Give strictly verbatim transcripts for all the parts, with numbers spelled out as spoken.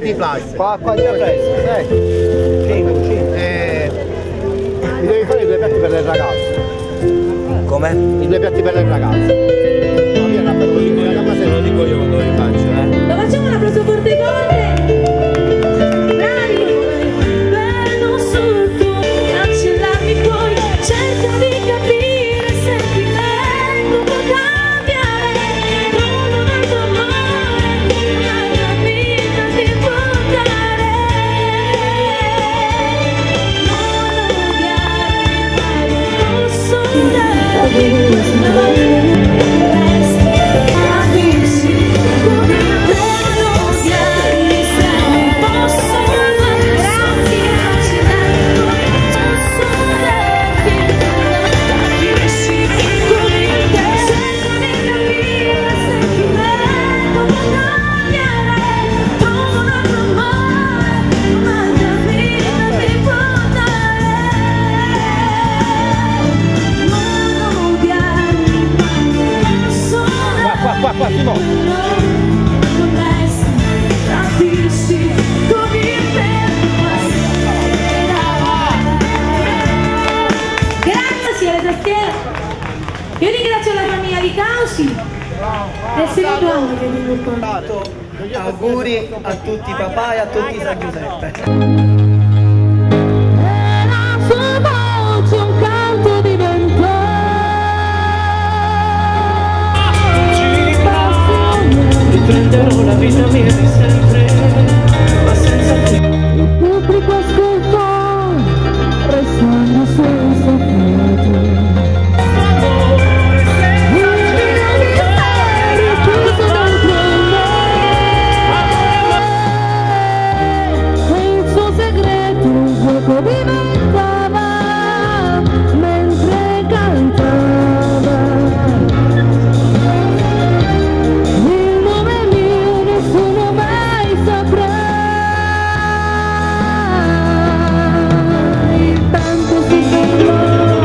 piatti plastica. Qua, qua, già presto, dai. cinque, cinque. Eh, mi devi fare i due piatti per le ragazze. Come? I due piatti per le ragazze. No, via, una così, una cosa Lo dico io quando li faccio, eh. Lo facciamo un applauso forte forte. Bravi. Vedo sotto, cancellarmi poi, cerca di capire se ti leggo può cambiare. Non ho il tuo amore, la vita ti può dare. Non odiarmi, ma non posso dare. Qua, qua, Simone. Grazie signore tastiere. Io ringrazio la famiglia di Causi e se lo do Auguri a tutti i papà e a tutti i San Giuseppe. Era sua voce un canto di vento. Riprenderò la vita mia di sempre, ma senza te. Il pubblico ascoltò, restando solo sofferto. Diventava mentre cantava il nome mio nessuno mai saprà, il tanto si fermò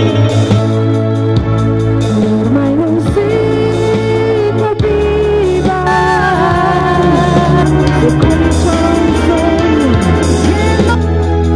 e ormai non si capiva e cominciò un sogno che non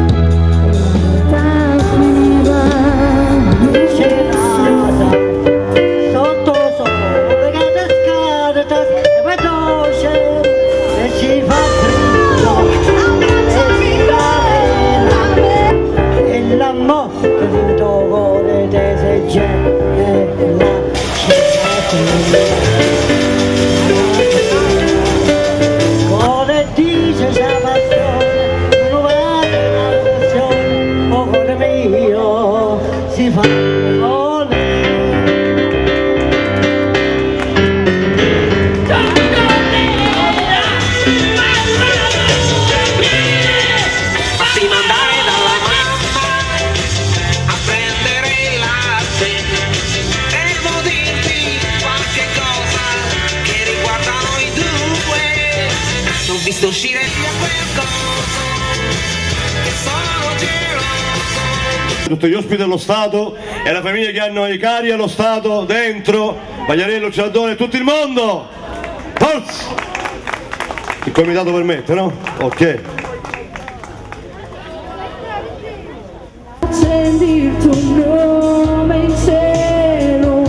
si fa visto uscire via qualcosa che sono geloso. Tutti gli ospiti dello Stato e la famiglia che hanno i cari allo Stato dentro, Pagliarello, Cialdone, tutto il mondo! Forza! Il comitato permette, no? Ok. Accendi il tuo nome in cielo.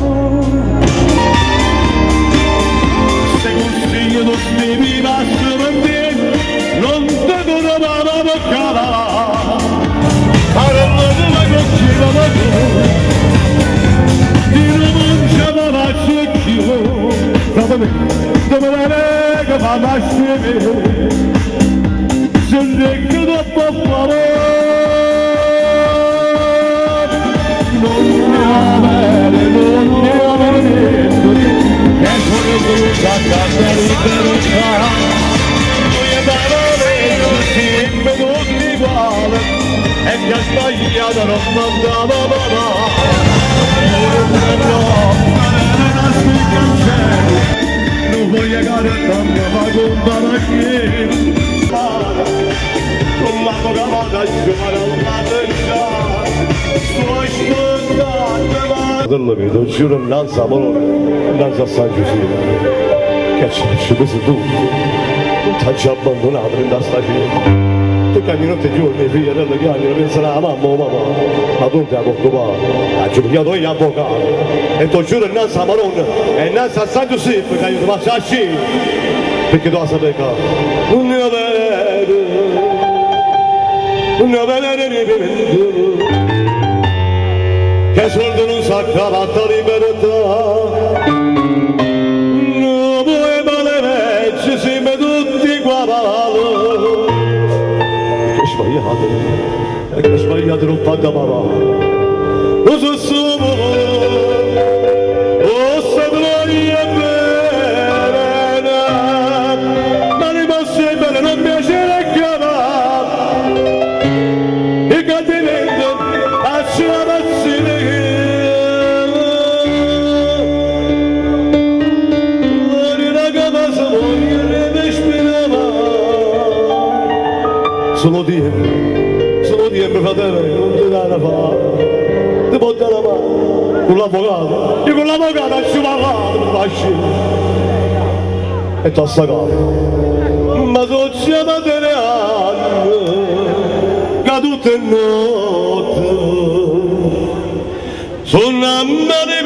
Se consiglio tutti mi passo per te, non te doveva la boccata, parlo come faceva da tu, di non ce la faccio più, dove la lega fa nascere, se ne che dopo favore, non ne avere, non ne avere, e pure tu a casa libertà, noi parole sempre tutti uguali, e che ha sbagliato non mandava papà, non voglio cantare ma conta la schiena, con la tua cavata giovane alla testa, fratello mio, ti giuro innanzi a Bologna, innanzi a San Giuseppe, che ci faccio questo tutto. non ti ha già abbandonato in da sta cena. Tu cagni notte e giorni, figlia, che cagni, pensano alla mamma o mamma, ma tu non ti hai preoccupato, hai giudicato gli avvocati, e ti giuro innanzi alla Madonna, e innanzi a San Giuseppe, che io ti faccio la scena, perché tu la sapere che non ne avete, non ne avete ripetuto, che soldi non sa cavatta libertà, non puoi male vecchi, siamo tutti qua male. Sbagliato, e che sbagliato non fa da papà. Lo so solo, lo so gloria bene, ma ne posso bene non piacere chiamare. E cadimento faccio la pazzina sono tempi, sono tempi fratello, non ti dai da fare, ti può dare la mano, con l'avvocato, io con l'avvocato ci parlavo, lasci, e ti ho staccato, ma sono chiamate le anni, cadute notte, sono a mani